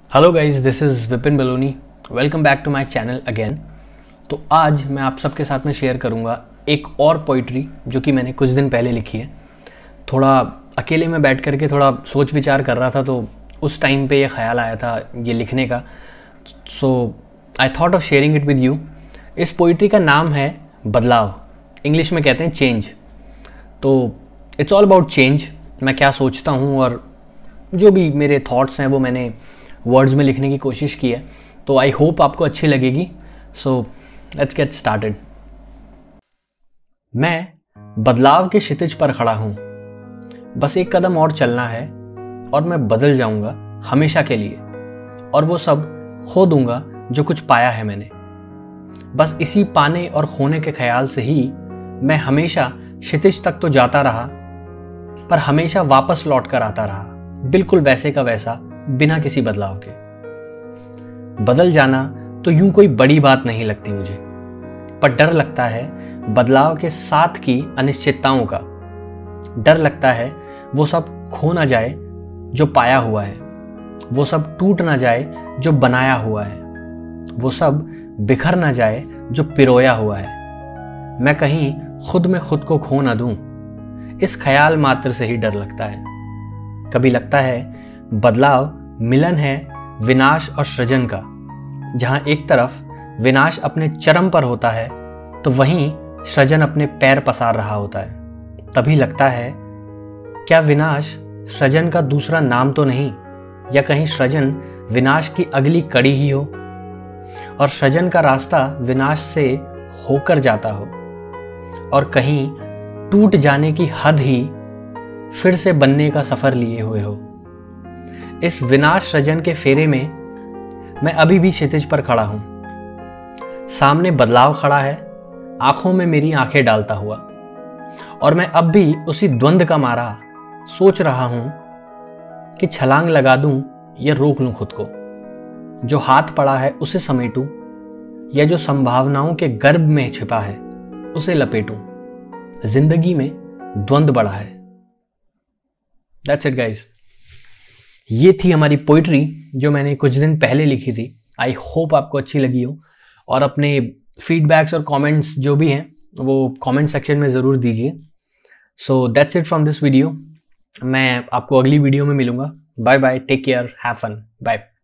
Hello guys, this is Vipin Baloni. Welcome back to my channel again. तो आज मैं आप सबके साथ में शेयर करूंगा एक और पोइट्री जो कि मैंने कुछ दिन पहले लिखी है। थोड़ा अकेले में बैठ करके थोड़ा सोच विचार कर रहा था, तो उस टाइम पे ये ख्याल आया था ये लिखने का। So I thought of sharing it with you. इस पोइट्री का नाम है बदलाव, इंग्लिश में कहते हैं चेंज। तो इट्स ऑल अबाउट चेंज। मैं क्या सोचता हूँ और जो भी मेरे थॉट्स हैं वो मैंने वर्ड्स में लिखने की कोशिश की है। तो आई होप आपको अच्छी लगेगी। So let's get started. मैं बदलाव के क्षितिज पर खड़ा हूं, बस एक कदम और चलना है और मैं बदल जाऊंगा हमेशा के लिए, और वो सब खो दूंगा जो कुछ पाया है मैंने। बस इसी पाने और खोने के ख्याल से ही मैं हमेशा क्षितिज तक तो जाता रहा, पर हमेशा वापस लौट कर आता रहा, बिल्कुल वैसे का वैसा, बिना किसी बदलाव के। बदल जाना तो यूं कोई बड़ी बात नहीं लगती मुझे, पर डर लगता है बदलाव के साथ की अनिश्चितताओं का। डर लगता है वो सब खो ना जाए जो पाया हुआ है, वो सब टूट ना जाए जो बनाया हुआ है, वो सब बिखर ना जाए जो पिरोया हुआ है। मैं कहीं खुद में खुद को खो ना दूं, इस ख्याल मात्र से ही डर लगता है। कभी लगता है बदलाव मिलन है विनाश और सृजन का। जहां एक तरफ विनाश अपने चरम पर होता है तो वहीं सृजन अपने पैर पसार रहा होता है। तभी लगता है क्या विनाश सृजन का दूसरा नाम तो नहीं, या कहीं सृजन विनाश की अगली कड़ी ही हो और सृजन का रास्ता विनाश से होकर जाता हो, और कहीं टूट जाने की हद ही फिर से बनने का सफर लिए हुए हो। इस विनाश सृजन के फेरे में मैं अभी भी क्षितिज पर खड़ा हूं। सामने बदलाव खड़ा है, आंखों में मेरी आंखें डालता हुआ, और मैं अब भी उसी द्वंद का मारा सोच रहा हूं कि छलांग लगा दूं या रोक लूं खुद को। जो हाथ पड़ा है उसे समेटूं, या जो संभावनाओं के गर्भ में छिपा है उसे लपेटूं। जिंदगी में द्वंद बड़ा है। That's it guys. ये थी हमारी पोइट्री जो मैंने कुछ दिन पहले लिखी थी। आई होप आपको अच्छी लगी हो, और अपने फीडबैक्स और कमेंट्स जो भी हैं वो कमेंट सेक्शन में ज़रूर दीजिए। So that's it from this video. मैं आपको अगली वीडियो में मिलूंगा। Bye bye, take care, have fun, bye.